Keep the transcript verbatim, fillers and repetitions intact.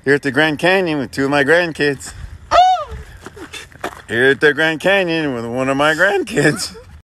Here at the Grand Canyon with two of my grandkids. Here at the Grand Canyon with one of my grandkids.